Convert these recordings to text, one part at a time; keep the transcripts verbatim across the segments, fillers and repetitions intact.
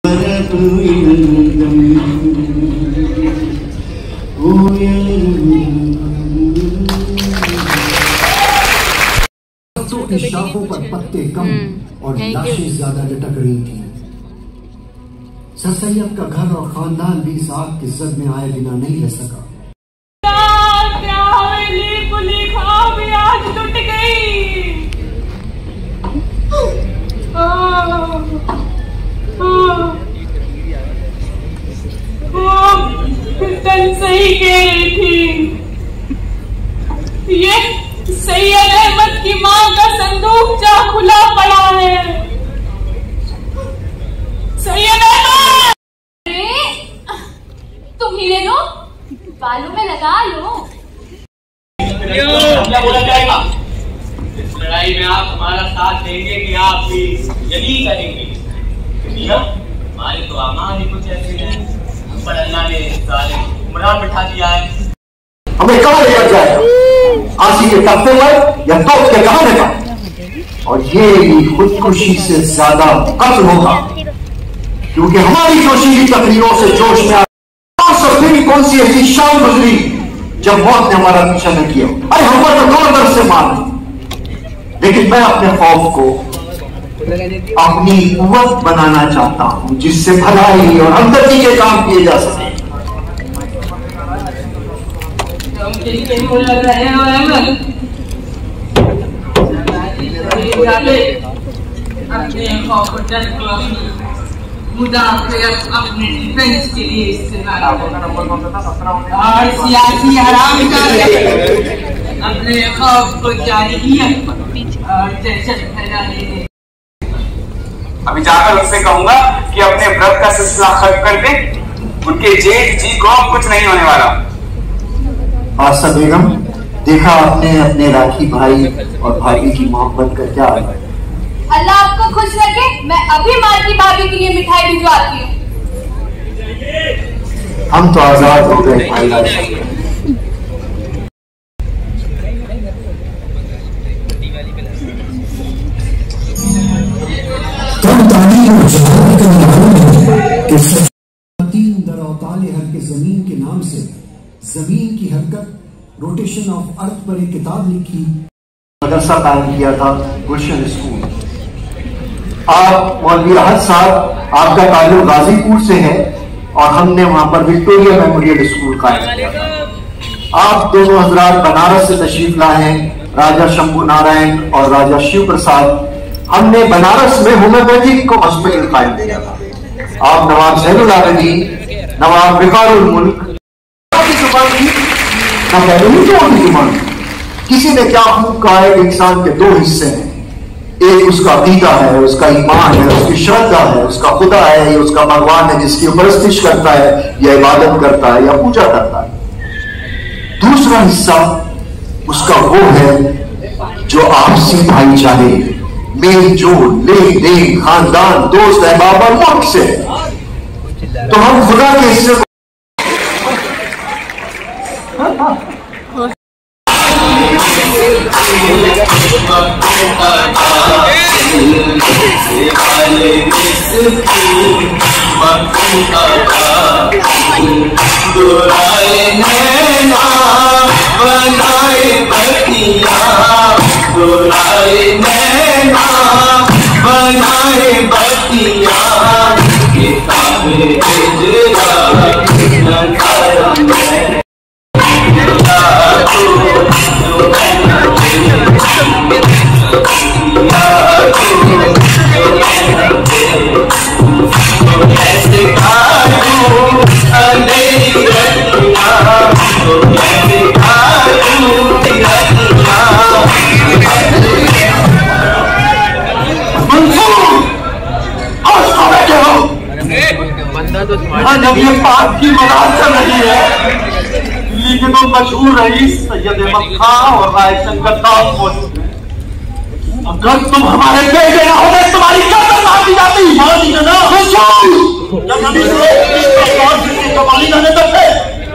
शाखों पर पत्ते कम और लाशें ज्यादा लटक रही थी। सर सैयद का घर और खानदान भी इस आग की जद में आए बिना नहीं रह सका। आज टूट गई। सही कह रही थी, ये सैयद अहमद की मां का संदूक जा खुला पड़ा है। सैयद अहमद, तुम ही ले लो, बालों में लगा लो। बोला जाएगा इस लड़ाई में आप हमारा साथ देंगे कि आप भी यही करेंगे? हमारे तो आमान ही कुछ ऐसे हैं, हम पर अल्लाह ने सारे उमरान बिठा दिया है। हमें कहाँ लेकर जाएगा? आंसी के तख्ते पर या तोप के कहाने पर? और ये भी खुदकुशी से ज्यादा कत्ल होगा, क्योंकि हमारी जोशीली तकरीरों से जोश में फिर कौन सी ऐसी शाम गुजरी जब मौत ने हमारा पीछा न किया। अरे हम पर तो दो दर से मार, लेकिन मैं अपने खौफ को अपनी कुव्वत बनाना चाहता हूं, जिससे भलाई और हमदर्दी के काम किए जा सके। अपने डिफेंस के लिए इस्तेमाल और सियासी हराम अपने खौफ को जाहिलियत और दहशत फैलाने। अभी जाकर उनसे कहूंगा कि अपने व्रत का सिलसिला खत्म कर दे, उनके जेठ जी को कुछ नहीं होने वाला। आशा बेगम, देखा आपने अपने राखी भाई और भाभी की मोहब्बत का क्या है? अल्लाह आपको खुश रखे। मैं अभी माँ की भाभी के लिए मिठाई भिजवाती हूँ। हम तो आजाद हो गए भाई। तीन दरौताले हर के जमीन के नाम से जमीन की हरकत रोटेशन ऑफ अर्थ पर एक किताब लिखी, मदरसा कायम किया था गुलशन स्कूल। आप मौलवी राहत साहब, आपका ताल्लुक गाजीपुर से है और हमने वहां पर विक्टोरिया मेमोरियल स्कूल कायम किया था। आप दोनों हजरात बनारस से तशरीफ लाए हैं, राजा शंभू नारायण और राजा शिव प्रसाद। हमने बनारस में होम्योपैथिक को हॉस्पिटल कायम किया था। आप नवाब जैनुल आबिदीन, नवाब रिफारुल मुल्क की जुबान की ना पहले की जुबान। किसी ने क्या खूब कहा है, इंसान के दो हिस्से हैं, एक उसका अकीदा है, उसका ईमान है, उसकी श्रद्धा है, उसका खुदा है, या उसका भगवान है जिसकी परस्तिश करता है या इबादत करता है या पूजा करता है। दूसरा हिस्सा उसका वो है जो आपसी भाईचारे, मेल जोल, लेन देन, खानदान, दोस्त, अहबाब और मुल्क से। तो हम खुदा के हिस्से को बनाए बतिया, बनाए नैना, बनाए बतिया, किताबे हिजरा नकारम है। जब ये पाक की मदाद चल रही है, लेकिन तो मशहूर रईस सैयद अहमद खां और राय शंकर साहब मौजूद हैं। अगर तुम हमारे बेटे ना होते तुम्हारी क्या मार दी जाती? कमाली जाने तक है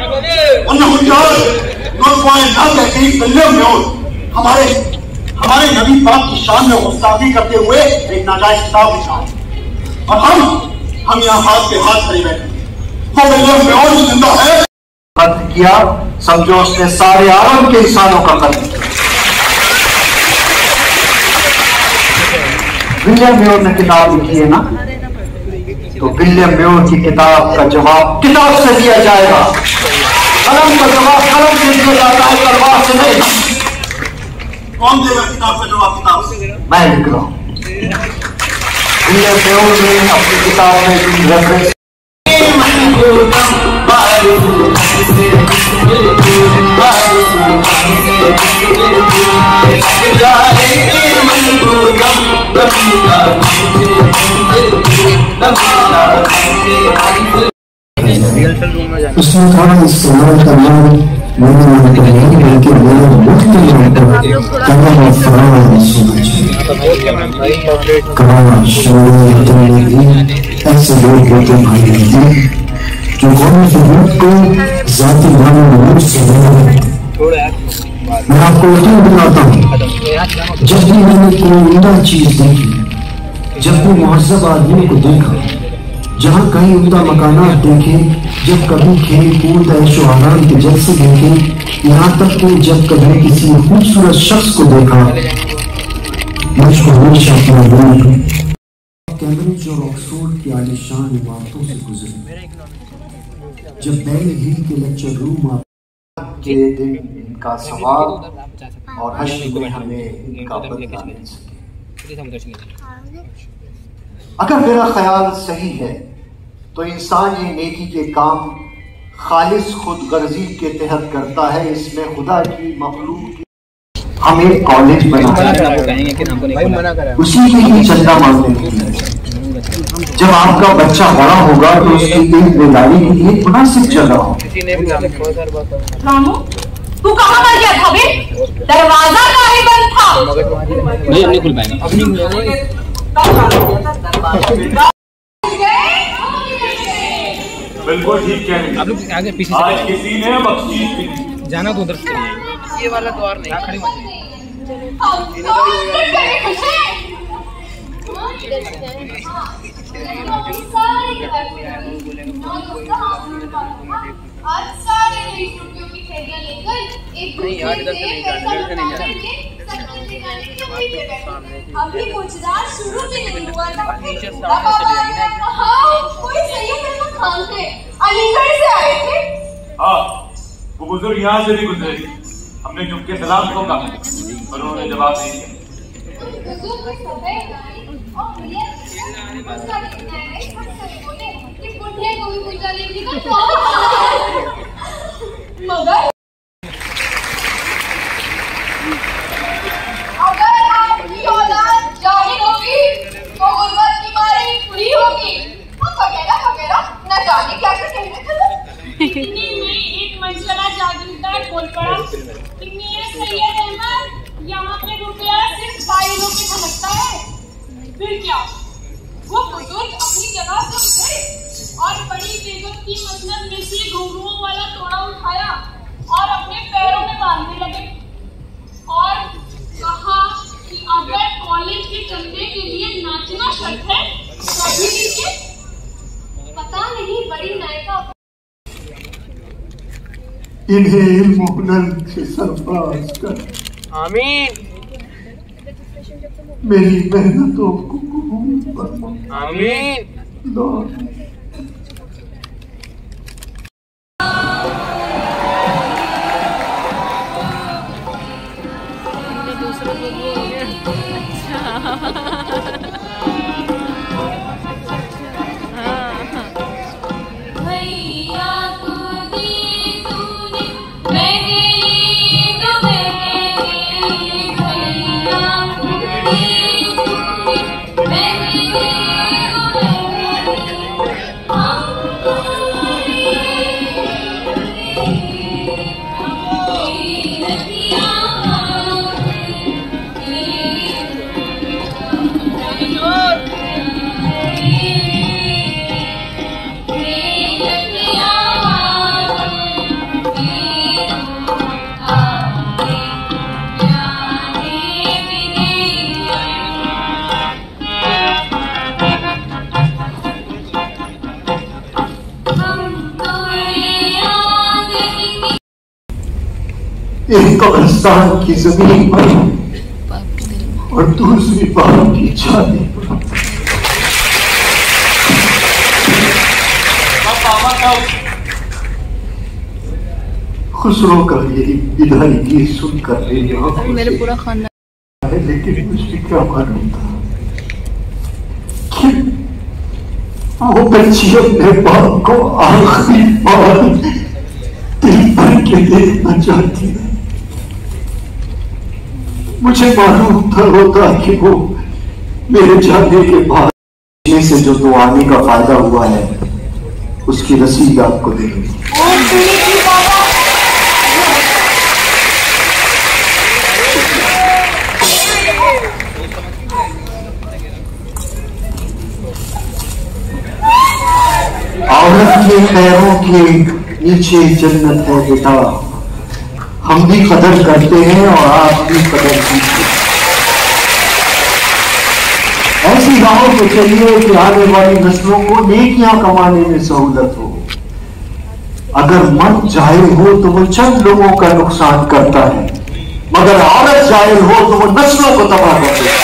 हमारे हमारे नबी पाक की शान में गुस्ताखी करते हुए एक नाजायज किताब लिखा, और हम हम यहाँ हाथ पे हाथ खड़े बैठे, वो विलियम म्योर जिंदा है। कत्ल किया, समझो उसने सारे आलम के इंसानों का कत्ल किया। विलियम म्योर ने किताब लिखी है ना, तो विलियम म्योर की किताब का जवाब किताब से दिया जाएगा। कलम का जवाब कलम से दिया जाता है, तलवार से नहीं। कौन देगा किताब का जवाब? किताब से मैं लिख रहा हूँ। विलियम म्योर ने अपनी किताब में रेफरेंस उसमें थोड़ा इस्तेमाल करना मैंने मन कर नहीं, बल्कि मेरे मुफ्त में कलम और फरार सुना चाहिए। कमाल ऐसे लोग होते भाई बहन जो कौन खिदमत को जाति मानो नूर से नहीं। मैं आपको क्यों बताता हूँ, जब भी मैंने कोई उम्दा चीज देखी, जब भी मुहज़्ज़ब आदमी को देखा, जहाँ कहीं उम्दा मकानात देखे, जब कभी खेल कूद ऐशो आराम के जलसे देखे, यहाँ तक कि जब कभी किसी खूबसूरत शख्स को देखा, मुझको हमेशा अपना मुल्क कैम्ब्रिज और ऑक्सफोर्ड की आलीशान इमारतों से गुजरे। जब पहले हिल के लेक्चर रूम के दिन इनका सवाल और हश्र में हमें इनका बदला मिल सके। अगर मेरा ख्याल सही है तो इंसान ये नेकी के काम खालिस खुद गर्जी के तहत करता है। इसमें खुदा की मखलूक की हम एक कॉलेज बनाए, उसी के ही चंदा मांगने के लिए। जब आपका बच्चा बड़ा होगा तो उसकी एक बेदारी के लिए मुनासिब जगह हो। रामू, तू कहाँ मर गया था बे? दरवाजा काहे बंद था? नहीं, नहीं खुल पाएगा। बिल्कुल ठीक कह रहे हैं। आप लोग आगे पीछे आज किसी ने बख्शीश जाना तो उधर से ये वाला द्वार नहीं, खड़ी मत आज सारे छुट्टियों की थैलियां लेकर एक दूसरे से अभी गुजरात शुरू भी नहीं हुआ था। हाँ, कोई सैयद अहमद खान थे, अलीगढ़ से आए थे। हाँ, वो बुजुर्ग यहाँ से भी गुजरे। हमने झुक के सलाम को कहा पर उन्होंने जवाब नहीं दिया। मगर अगर आपकी औलाद जाहिल होगी तो गुर्बत की मारी पूरी होगी। वगैरह वगैरह न जाने क्या क्या कहने थे। इतने में एक मंचला जागीरदार बोल पड़ा कि मियां सैयद अहमद, यहाँ पे रुपया सिर्फ फाइलों पे झलकता है। फिर क्या, वो बुजुर्ग अपनी जगह से उठे और बड़ी बेगम की मसनद में से घुंघरुओं वाला तोड़ा उठाया और अपने पैरों में बांधने लगे और कहा कि अगर कॉलेज के चंदे के लिए नाचना शर्त है तभी लीजिए। पता नहीं बड़ी नायका इन्हें इल्म हुनर से सरफराज कर। आमीन। मेरी मेहनतों को कबूल फरमा। आमीन। एक कब्रिस्तान की जमीन पर और दूसरी बाप की छाती पर। खुसरो का यही विदाई गीत सुनकर मेरे पूरा खानदान है, लेकिन मुझे क्या मालूम था कि वो बच्ची अपने बाप को आखिरी बार दिल भर के देखना चाहती है। मुझे मालूम था होता कि वो मेरे जाने के बाद से जो तो आने का फायदा हुआ है उसकी रसीद आपको देंगे। औरत के पैरों के नीचे जन्नत है बेटा, हम भी कदर करते हैं और आप भी कदर कीजिए। ऐसी राहों पे चलिए कि आने वाली नस्लों को नेकियां कमाने में सहूलत हो। अगर मन जाहिल हो तो वो चंद लोगों का नुकसान करता है, मगर औरत जाहिल हो तो वो नस्लों को तबाह कर देता है।